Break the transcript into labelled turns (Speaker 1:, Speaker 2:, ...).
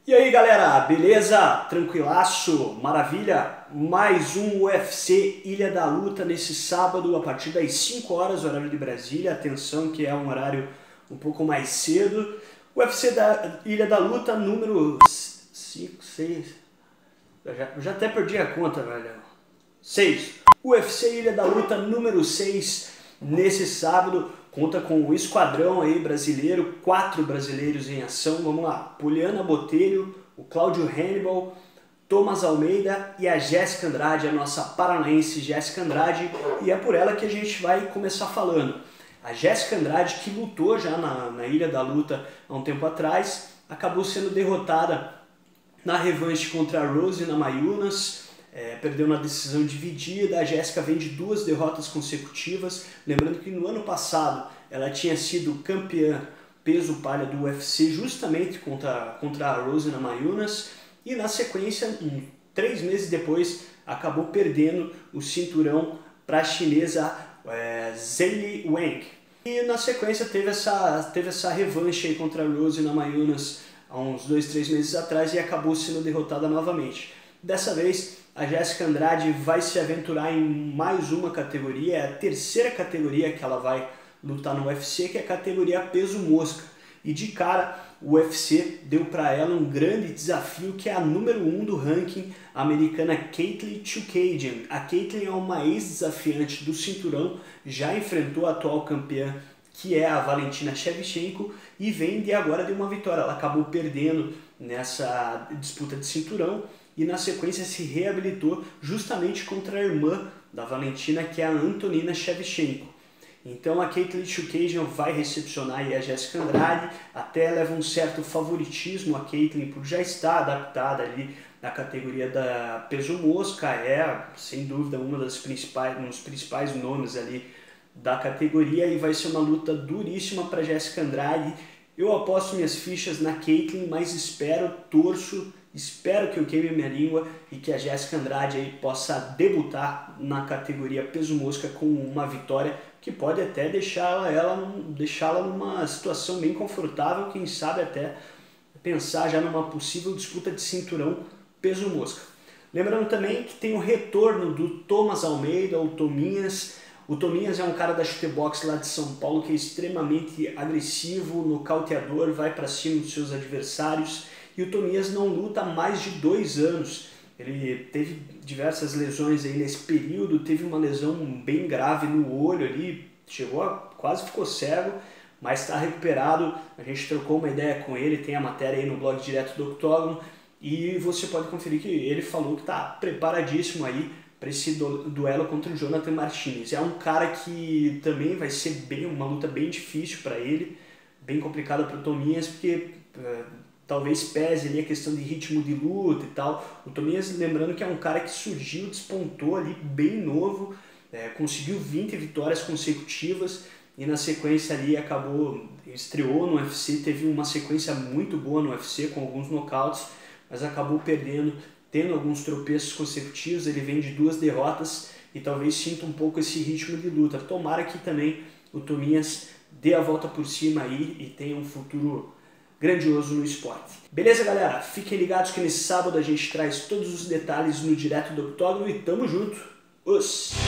Speaker 1: E aí galera, beleza? Tranquilaço? Maravilha? Mais um UFC Ilha da Luta nesse sábado a partir das 5 horas, horário de Brasília. Atenção que é um horário um pouco mais cedo. UFC da Ilha da Luta número 5, 6... Eu já até perdi a conta, velho. 6. UFC Ilha da Luta número 6 nesse sábado. Conta com o esquadrão aí brasileiro, 4 brasileiros em ação. Vamos lá, Poliana Botelho, o Cláudio Hannibal, Thomas Almeida e a Jéssica Andrade, a nossa paranaense Jéssica Andrade. E é por ela que a gente vai começar falando. A Jéssica Andrade, que lutou já na Ilha da Luta há um tempo atrás, acabou sendo derrotada na revanche contra a Rose Namajunas. Perdeu na decisão dividida. A Jéssica vem de 2 derrotas consecutivas, lembrando que no ano passado ela tinha sido campeã peso palha do UFC justamente contra a Rose Namajunas, e na sequência, 3 meses depois, acabou perdendo o cinturão para a chinesa Zhang Wang. E na sequência teve essa revanche aí contra a Rose Namajunas há uns 2, 3 meses atrás e acabou sendo derrotada novamente. Dessa vez a Jéssica Andrade vai se aventurar em mais uma categoria, é a terceira categoria que ela vai lutar no UFC, que é a categoria peso mosca. E de cara o UFC deu para ela um grande desafio, que é a número 1 do ranking, a americana Katlyn Chookagian. A Katlyn é uma ex-desafiante do cinturão, já enfrentou a atual campeã, que é a Valentina Shevchenko, e vem agora de uma vitória. Ela acabou perdendo nessa disputa de cinturão e na sequência se reabilitou justamente contra a irmã da Valentina, que é a Antonina Shevchenko. Então a Katlyn Chookagian vai recepcionar aí a Jéssica Andrade, até leva um certo favoritismo a Katlyn por já estar adaptada ali na categoria da peso mosca, é sem dúvida um dos principais nomes ali da categoria, e vai ser uma luta duríssima para Jéssica Andrade. Eu aposto minhas fichas na Katlyn, mas espero que eu queime minha língua e que a Jéssica Andrade aí possa debutar na categoria peso mosca com uma vitória que pode até deixá-la numa situação bem confortável, quem sabe até pensar já numa possível disputa de cinturão peso mosca. Lembrando também que tem o retorno do Thomas Almeida, o Tominhas. O Tominhas é um cara da chutebox lá de São Paulo que é extremamente agressivo, nocauteador, vai para cima dos seus adversários. E o Tominhas não luta há mais de 2 anos. Ele teve diversas lesões aí nesse período, teve uma lesão bem grave no olho ali, quase ficou cego, mas está recuperado. A gente trocou uma ideia com ele, tem a matéria aí no blog direto do Octógono, e você pode conferir que ele falou que está preparadíssimo aí para esse duelo contra o Jonathan Martinez. É um cara que também vai ser uma luta bem difícil para ele, bem complicada para o Tominhas, porque talvez pese ali a questão de ritmo de luta e tal. O Tominhas, lembrando que é um cara que surgiu, despontou ali bem novo, conseguiu 20 vitórias consecutivas e na sequência ali estreou no UFC, teve uma sequência muito boa no UFC com alguns nocautes, mas acabou perdendo, tendo alguns tropeços consecutivos. Ele vem de 2 derrotas e talvez sinta um pouco esse ritmo de luta. Tomara que também o Tominhas dê a volta por cima aí e tenha um futuro grandioso no esporte. Beleza, galera? Fiquem ligados que nesse sábado a gente traz todos os detalhes no direto do Octógono e tamo junto! Os